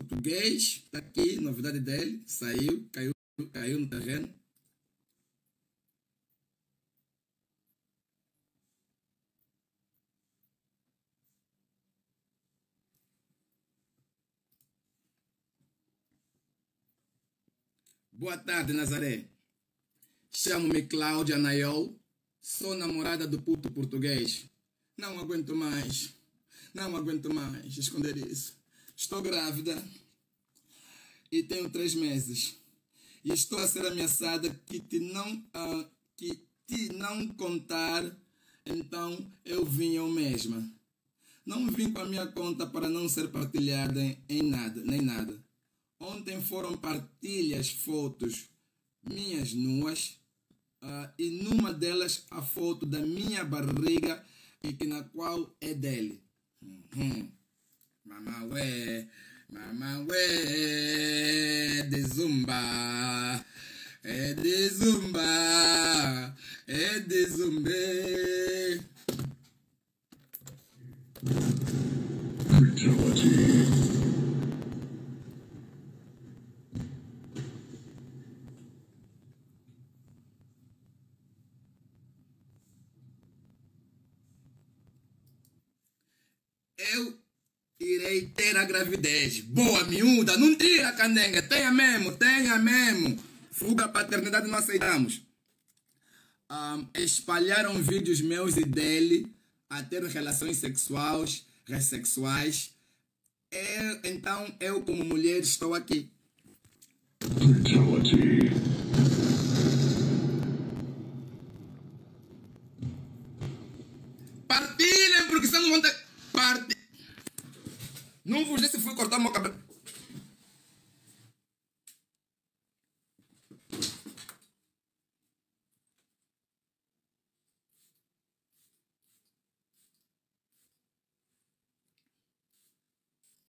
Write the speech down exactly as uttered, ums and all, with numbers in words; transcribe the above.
português, está aqui, novidade dele, saiu, caiu, caiu no terreno. Boa tarde, Nazaré. Chamo-me Cláudia Nayol, sou namorada do puto português. Não aguento mais, não aguento mais esconder isso. Estou grávida e tenho três meses. E estou a ser ameaçada que te não, uh, que te não contar, então eu vim eu mesma. Não vim com a minha conta para não ser partilhada em, em nada, nem nada. Ontem foram partilhas fotos minhas nuas uh, e numa delas a foto da minha barriga e que na qual é dele. Uhum. Mamaué, mamaué, de zumba, é de zumba, é de zumbe. Eu irei ter a gravidez. Boa, miúda, não tira a candenga. Tenha mesmo, tenha mesmo. Fuga a paternidade não aceitamos. Um, espalharam vídeos meus e dele a ter relações sexuais, sexuais. Eu, então, eu como mulher estou aqui. Brutality. Partilhem, porque senão não vão ter... Parte... Não vos disse se fui cortar meu cabelo.